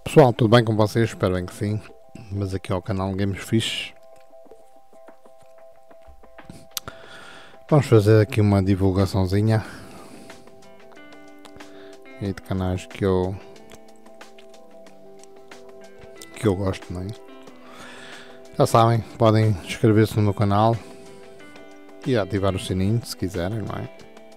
Pessoal, tudo bem com vocês? Espero bem que sim. Mas aqui ao canal Games Fixe. Vamos fazer aqui uma divulgaçãozinha aí de canais que eu gosto, não é? Já sabem, podem inscrever-se no meu canal e ativar o sininho se quiserem, não é?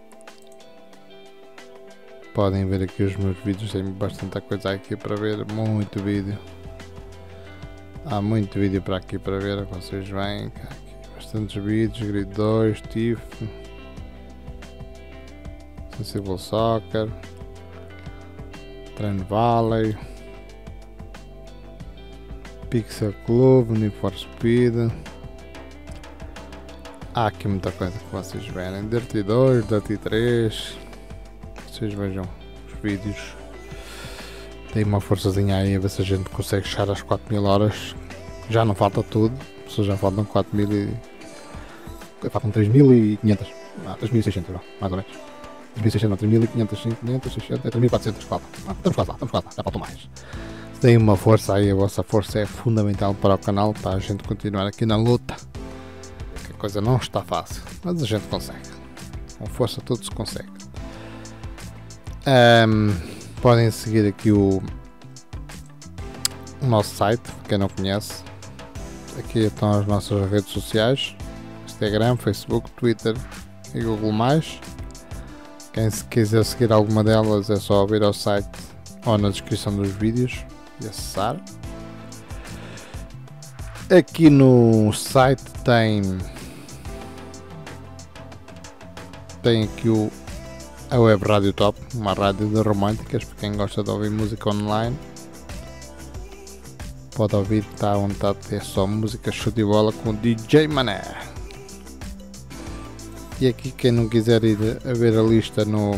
Podem ver aqui os meus vídeos, tem bastante coisa aqui para ver, muito vídeo. Há muito vídeo para aqui para ver, vocês veem, aqui bastantes vídeos, Grid 2, TIF, Sensible Soccer, Train Valley, Pixel Club, Need for Speed. Há aqui muita coisa que vocês verem, Dirty 2, Dirty 3, vocês vejam os vídeos. Tem uma forçazinha aí a ver se a gente consegue chegar às 4000 horas. Já não falta tudo, só já faltam 4000 e... faltam 3500, 3600 mais ou menos. 3600 não, 3500, 500, 600, 3400 falta. Estamos quase lá, já faltam mais. Tem uma força aí, a vossa força é fundamental para o canal, para a gente continuar aqui na luta. Que a coisa não está fácil, mas a gente consegue. Com força tudo se consegue. Podem seguir aqui o nosso site, quem não conhece. Aqui estão as nossas redes sociais: Instagram, Facebook, Twitter e Google+. Quem se quiser seguir alguma delas é só vir ao site ou na descrição dos vídeos e acessar. Aqui no site tem aqui a Web Rádio Top, uma rádio de românticas para quem gosta de ouvir música online. Pode ouvir, está à vontade, é só música chute e bola com o DJ Mané. E aqui quem não quiser ir a ver a lista no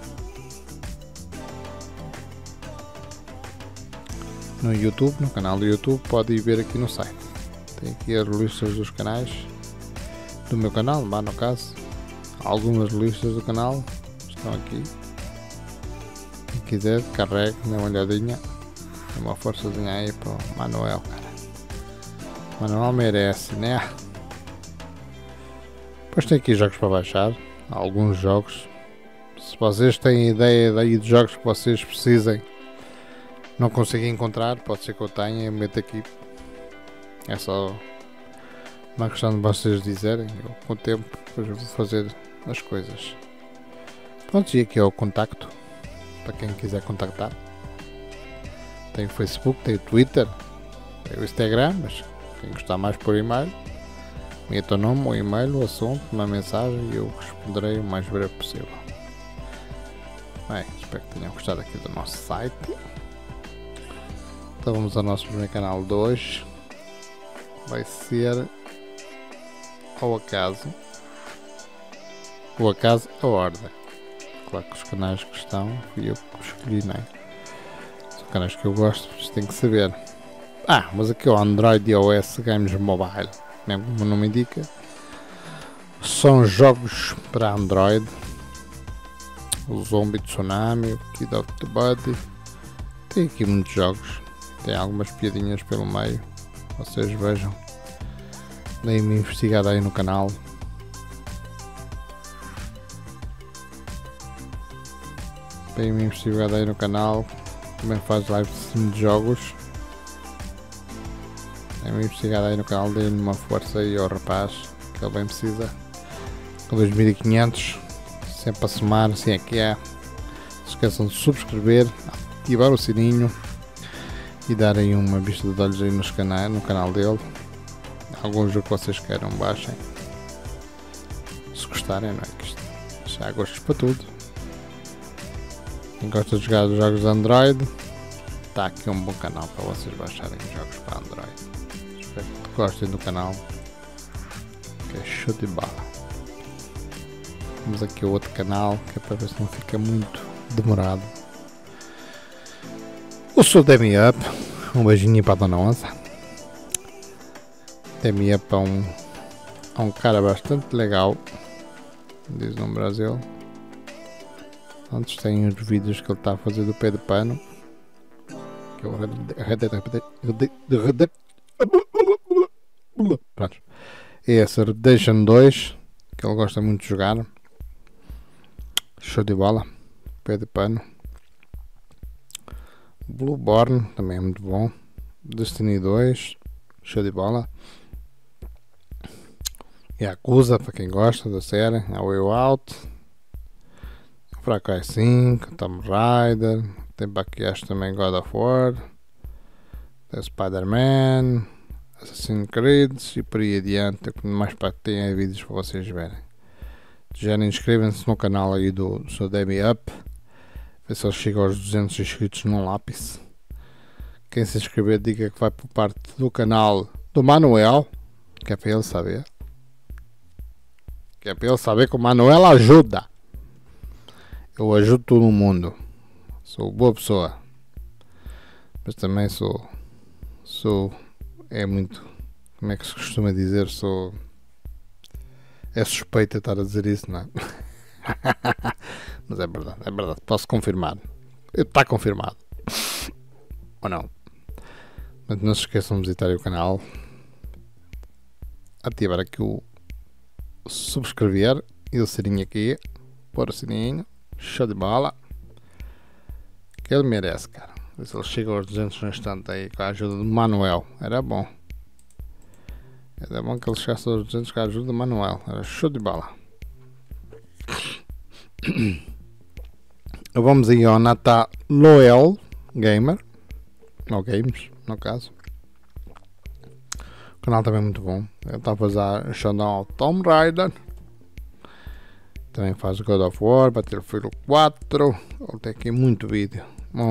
YouTube, no canal do YouTube, pode ir ver aqui no site. Tem aqui as listas dos canais do meu canal, lá no caso. Algumas listas do canal estão aqui. Quem quiser, carregue, dê uma olhadinha. Dê uma forçazinha aí para o Manuel, cara. Manuel merece, né? Depois tem aqui jogos para baixar. Alguns jogos. Se vocês têm ideia daí de jogos que vocês precisem, não conseguem encontrar, pode ser que eu tenha, eu meto aqui. É só uma questão de vocês dizerem. Eu, com o tempo, depois eu vou fazer as coisas. Pronto, e aqui é o contacto, para quem quiser contactar. Tem o Facebook, tem o Twitter, tem o Instagram, mas quem gostar mais por e-mail, meta o nome, o e-mail, o assunto, uma mensagem e eu responderei o mais breve possível. Bem, espero que tenham gostado aqui do nosso site. Então vamos ao nosso primeiro canal de hoje. Vai ser ao acaso. O acaso, a ordem. Claro que os canais que estão fui eu que escolhi, não é? São canais que eu gosto, vocês têm que saber. Mas aqui o Android e iOS Games Mobile, mesmo como o nome indica, são jogos para Android. O Zombie Tsunami, o Kid of the Body. Tem aqui muitos jogos, tem algumas piadinhas pelo meio, vocês vejam. Deem-me investigada aí no canal. Deem-me investigada aí no canal. Também faz live de jogos. Deem-me investigada aí no canal. Deem-me uma força aí ao rapaz, que ele bem precisa. Com 2500, sempre a somar, assim é que é. Não se esqueçam de subscrever, ativar o sininho e darem uma vista de olhos aí no canal dele. Algum jogo que vocês queiram, baixem. Se gostarem, não é? Que isto já há gostos para tudo. Quem gosta de jogar jogos de Android, está aqui um bom canal para vocês baixarem jogos para Android. Espero que gostem do canal, que é show de bola. Vamos aqui ao outro canal, que é para ver se não fica muito demorado. Eu sou o Demi Up, um beijinho para a Dona Onça. Demi Up é um cara bastante legal, diz no Brasil. Antes tem os vídeos que ele está a fazer do pé de pano, que é o pronto. É esse Redemption 2, que ele gosta muito de jogar. Show de bola. Pé de pano. Blueborn também é muito bom. Destiny 2, show de bola. Yakuza, para quem gosta da série. A Way Out. Far Cry 5, Tomb Raider. Tem Backlash também, God of War. Tem Spider-Man, Assassin's Creed e por aí adiante. O que mais para tem é vídeos para vocês verem. Já inscrevam-se no canal aí do Sodemi Up. Ver se ele chega aos 200 inscritos num lápis. Quem se inscrever diga que vai por parte do canal do Manuel, que é para ele saber. Que é para ele saber que o Manuel ajuda. Eu ajudo todo mundo. Sou boa pessoa. Mas também sou é muito, como é que se costuma dizer, é suspeito estar a dizer isso, não é? Mas é verdade, posso confirmar. Está confirmado. Ou não? Mas não se esqueçam de visitar o canal, ativar aqui o subscrever e o sininho aqui, pôr o sininho, show de bola, que ele merece, cara. Se ele chega aos 200 no instante aí com a ajuda do Manuel, era bom que ele chegasse aos 200 com a ajuda do Manuel, era show de bola. Vamos aí ao Natal Loel Gamer, ou Games no caso. O canal também é muito bom. Ele está a fazer Showdown Tomb Raider, também faz God of War, Battlefield 4. Ele tem aqui muito vídeo.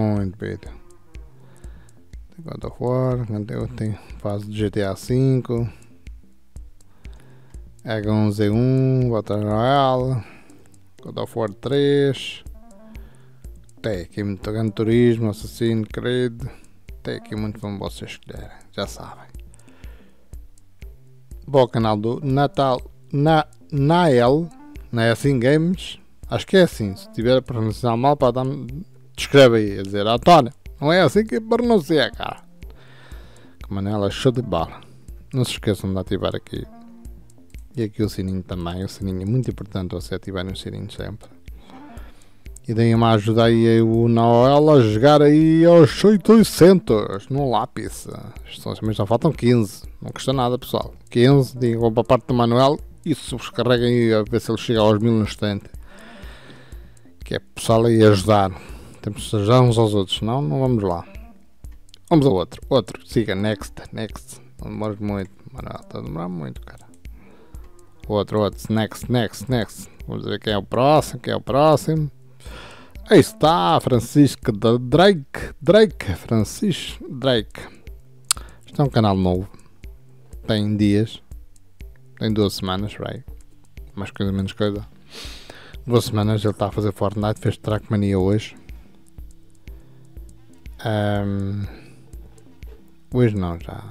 Tem God of War, faz GTA 5, H1Z1, Battle Royale, God of War 3. Tem aqui muito Gran Turismo, Assassin's Creed. Tem aqui muito como vocês quiserem, já sabem. Vou ao canal do Natal Nael, não é assim Games? Acho que é assim. Se tiver a pronunciar mal, para dar, escreve aí a dizer: António, não é assim que pronuncia, cara. Que manela, show de bola. Não se esqueçam de ativar aqui. E aqui o sininho também. O sininho é muito importante você ativar o sininho sempre. E deem-me a ajudar aí o Noel a jogar aí aos 800 no lápis. Mas só faltam 15. Não custa nada, pessoal. 15, digam para a parte do Manuel e subscarreguem aí a ver se ele chega aos 1000 no instante. Que é pessoal aí ajudar. Temos que ajudar uns aos outros, senão não vamos lá. Vamos ao outro. Siga, next. Não demores muito, Manuel. Está a demorar muito, cara. Outro. Next. Vamos ver quem é o próximo. Aí está, Francisco Drake. Francisco Drake. Isto é um canal novo. Tem dias. Tem 2 semanas, right? Mais coisa, menos coisa. 2 semanas ele está a fazer Fortnite. Fez Trackmania hoje. Hoje não, já.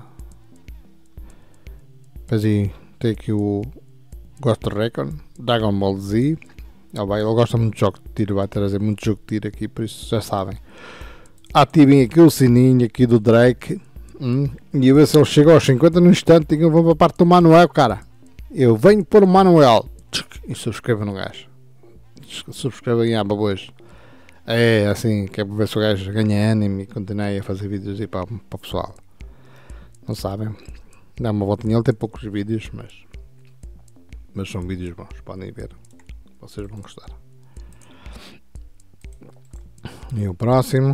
Depois aí tem aqui o Ghost Recon, Dragon Ball Z. Ele gosta muito de jogo de tiro, vai trazer muito jogo de tiro aqui, por isso já sabem. Ativem aqui o sininho aqui do Drake. E a ver se ele chega aos 50 no instante. E eu vou para a parte do Manuel, cara. Eu venho por o Manuel. E subscreva no gajo. Subscreva em aba hoje. É assim, que é para ver se o gajo ganha ânimo e continue a fazer vídeos aí para o pessoal. Não sabem? Dá uma voltinha, ele tem poucos vídeos, mas são vídeos bons, podem ver. Vocês vão gostar. E o próximo?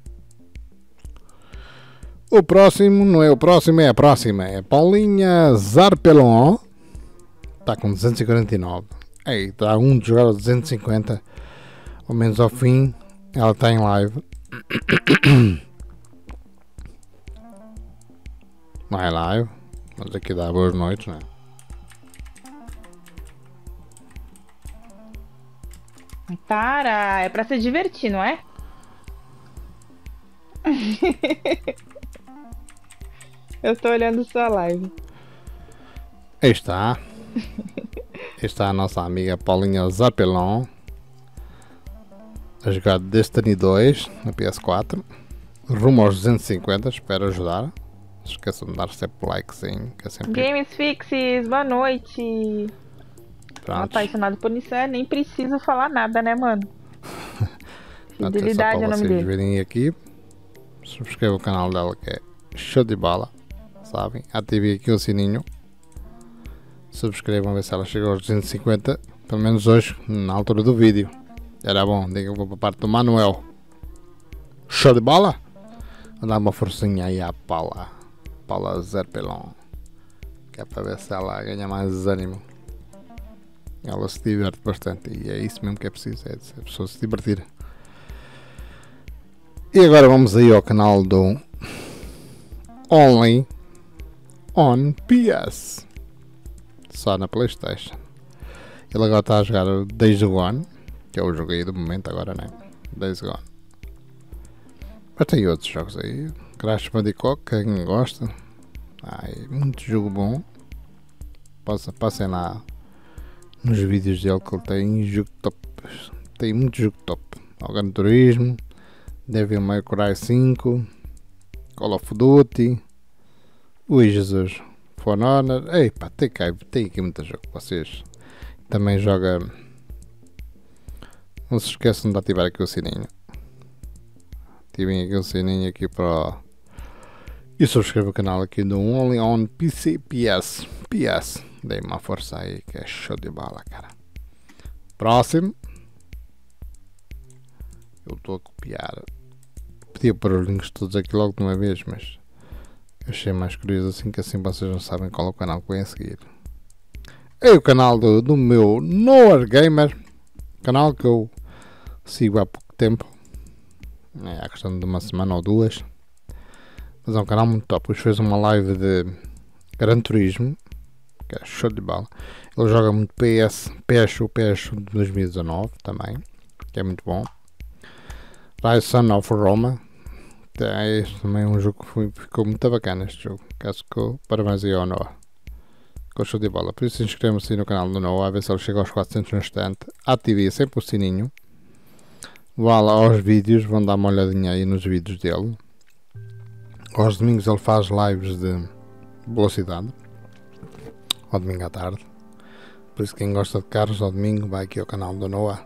O próximo não é o próximo, é a próxima. É Paulinha Zarpelon. Está com 249. Aí, está um de jogar a 250. Ao menos ao fim, ela está em live. Não é live. Mas aqui dá boas noites, não é? Para, é pra se divertir, não é? Eu tô olhando sua live. Aí está. Aí está a nossa amiga Paulinha Zapelon a jogar Destiny 2 na PS4. rumo aos 250, espero ajudar. Não se esqueçam de dar sempre likezinho, que é sempre... Games Fixes, boa noite. Pronto. Apaixonado por isso, nem preciso falar nada, né, mano? Pronto, Fidelidade é o é só para nome vocês dele. verem aqui. Subscrevam o canal dela, que é show de bola, sabem? Ativem aqui o sininho. Subscrevam, ver se ela chega aos 250, pelo menos hoje, na altura do vídeo. Era bom, digam para a parte do Manuel. Show de bola? Vou dar uma forcinha aí à Paula Zerpelon, que é para ver se ela ganha mais ânimo. Ela se diverte bastante e é isso mesmo que é preciso, é a pessoa se divertir. E agora vamos aí ao canal do Only on PS, só na PlayStation. Ele agora está a jogar o Days Gone, que é o jogo aí do momento agora, né? Days Gone. Mas tem outros jogos aí. Crash Bandicoot, quem gosta. Muito jogo bom. Passem lá nos vídeos dele que ele tem jogo top. Tem muito jogo top. O Gran Turismo, Devil May Cry 5, Call of Duty. Ui Jesus, For Honor. Ei pá, tem aqui muito jogo para vocês. Também joga. Não se esqueçam de ativar aqui o sininho. Ativem aqui o sininho aqui para. E subscrevam o canal aqui do Only on PC PS. Dei uma força aí que é show de bola, cara. Próximo. Eu estou a copiar. Podia pôr os links todos aqui logo de uma vez, mas achei mais curioso assim, que assim vocês não sabem qual é o canal que vem a seguir. É o canal do meu Noah Gamer. Canal que eu sigo há pouco tempo. É a questão de uma semana ou duas. Mas é um canal muito top. Hoje fez uma live de Gran Turismo, que é show de bola. Ele joga muito PS de 2019 também, que é muito bom. Rise Son of Roma, este também é um jogo que ficou muito bacana. Este jogo, caso que parabéns aí ao Noah, ficou show de bola. Por isso inscrevam-se aí no canal do Noah, a ver se ele chega aos 400 no instante. Ativem sempre o sininho. Vá lá aos vídeos, vão dar uma olhadinha aí nos vídeos dele. Aos domingos ele faz lives de velocidade, ao domingo à tarde. Por isso quem gosta de carros ao domingo vai aqui ao canal do Noah,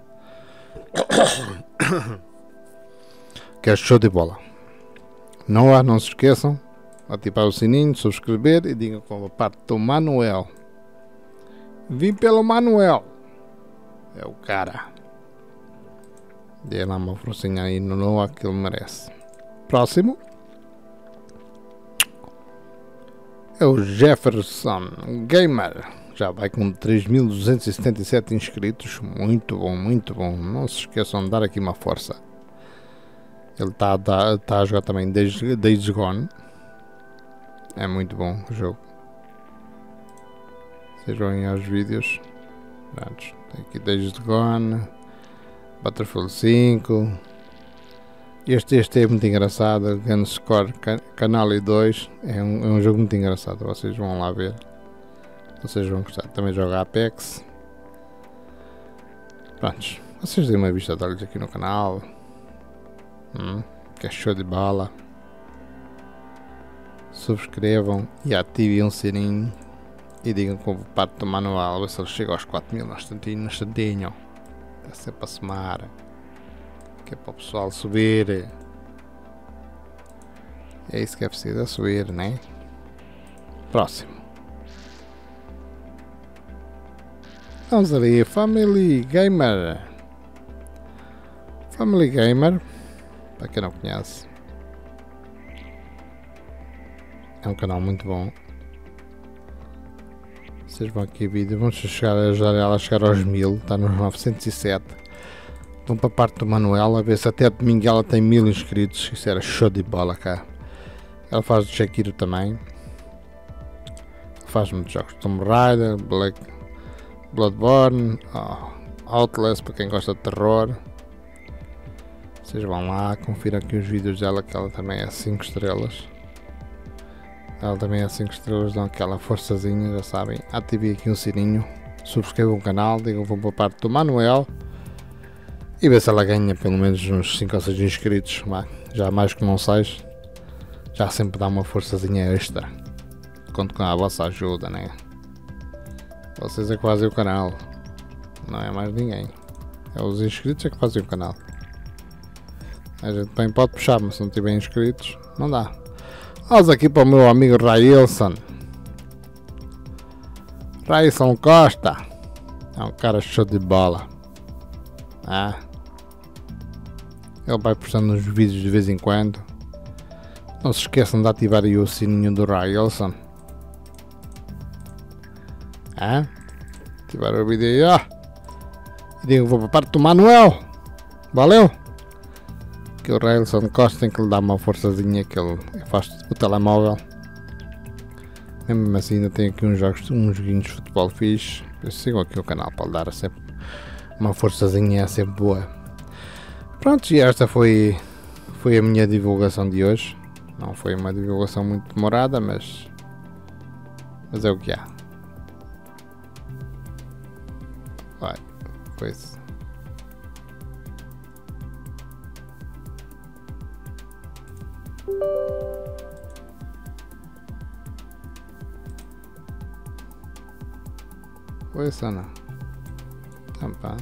que é show de bola. Noah, não se esqueçam, ativar o sininho, subscrever e digam com a parte do Manuel. Vim pelo Manuel, é o cara. Dê lá uma forcinha aí no Noah que ele merece. Próximo é o Jefferson Gamer. Já vai com 3.277 inscritos. Muito bom, muito bom. Não se esqueçam de dar aqui uma força. Ele está a jogar também Days Gone. É muito bom o jogo. Vocês vão aí aos vídeos. Pronto, tem aqui Days Gone, Battlefield 5. Este é muito engraçado. Gunscore Canal 2 é um jogo muito engraçado. Vocês vão lá ver. Vocês vão gostar. Também joga Apex. Prontos. Vocês deem uma vista de olhos aqui no canal. Que é show de bola. Subscrevam e ativem o sininho. E digam com o parte do Manuel. Ver se ele chega aos 4.000 no instantinho. Está sempre a somar. Que é para o pessoal subir. É isso que é preciso, é subir, né? Próximo. Vamos ali, Family Gamer. Family Gamer, para quem não conhece, é um canal muito bom. Vocês vão aqui vídeo, vamos ajudar ela a chegar aos 1000, está nos 907. Vão para a parte do Manuel, a ver se até domingo ela tem 1000 inscritos. Isso era show de bola cá. Ela faz do Shakiro também. Faz muitos jogos. Tomb Raider, Bloodborne, Outlast para quem gosta de terror. Vocês vão lá, confiram aqui os vídeos dela, que ela também é 5 estrelas. Ela também é 5 estrelas, dão aquela forçazinha, já sabem. Ativem aqui um sininho, subscrevam o canal, digam que vão para a parte do Manuel. E ver se ela ganha pelo menos uns 5 ou 6 inscritos. Já mais que não 6. Já sempre dá uma forçazinha extra. Conto com a vossa ajuda, né? Vocês é que fazem o canal. Não é mais ninguém. É os inscritos é que fazem o canal. A gente bem pode puxar, mas se não tiver inscritos, não dá. Vamos aqui para o meu amigo Railson. Railson Costa. É um cara show de bola. Ele vai postando uns vídeos de vez em quando. Não se esqueçam de ativar aí o sininho do Railson. Ativar o vídeo aí, ó. E digo, vou para a parte do Manuel. Valeu. Que o Railson Costa tem que lhe dar uma forçazinha, que ele faz o telemóvel. Mesmo assim ainda tem aqui uns joguinhos de futebol fixe. Eu sigo aqui o canal para lhe dar sempre uma forçazinha, é sempre boa. Pronto, e esta foi a minha divulgação de hoje. Não foi uma divulgação muito demorada, mas é o que há. Vai, coisa. Oi, Sana. Tampa.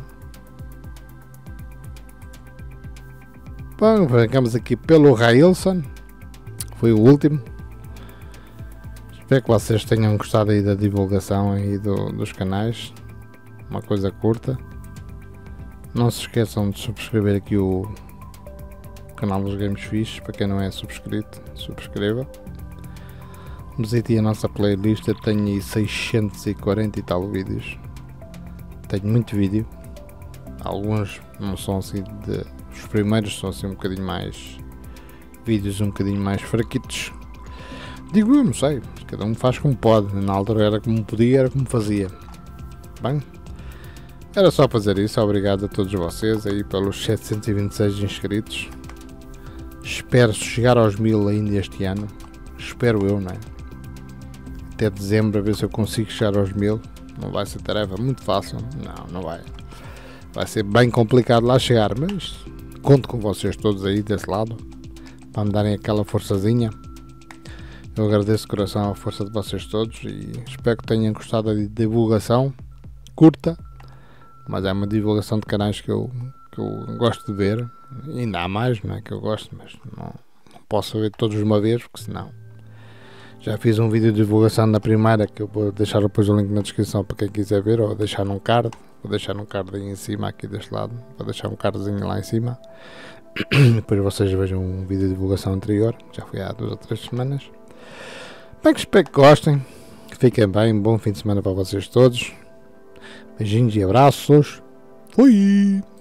Bom, ficamos aqui pelo Railson. Foi o último. Espero que vocês tenham gostado aí da divulgação aí dos canais. Uma coisa curta. Não se esqueçam de subscrever aqui o canal dos Games Fixe. Para quem não é subscrito, subscreva. Visite a nossa playlist. Eu tenho aí 640 e tal vídeos. Tenho muito vídeo. Alguns não são assim os primeiros são assim um bocadinho mais vídeos um bocadinho mais fraquitos. Digo eu, não sei. Cada um faz como pode. Na altura era como podia, era como fazia. Bem, era só fazer isso. Obrigado a todos vocês aí pelos 726 inscritos. Espero chegar aos 1000 ainda este ano. Espero eu, não é? Até dezembro a ver se eu consigo chegar aos 1000. Não vai ser tarefa muito fácil. Não vai. Vai ser bem complicado lá chegar, mas conto com vocês todos aí desse lado para me darem aquela forçazinha. Eu agradeço de coração a força de vocês todos e espero que tenham gostado da divulgação curta, mas é uma divulgação de canais que eu gosto de ver. E ainda há mais, não é que eu gosto, mas não posso ver todos de uma vez, porque senão já fiz um vídeo de divulgação da primeira, que eu vou deixar depois o link na descrição para quem quiser ver, ou deixar num card. Vou deixar um card aí em cima, aqui deste lado. Vou deixar um cardzinho lá em cima. Depois vocês vejam um vídeo de divulgação anterior. Já foi há 2 ou 3 semanas. Bem, que espero que gostem. Que fiquem bem. Bom fim de semana para vocês todos. Beijinhos e abraços. Fui!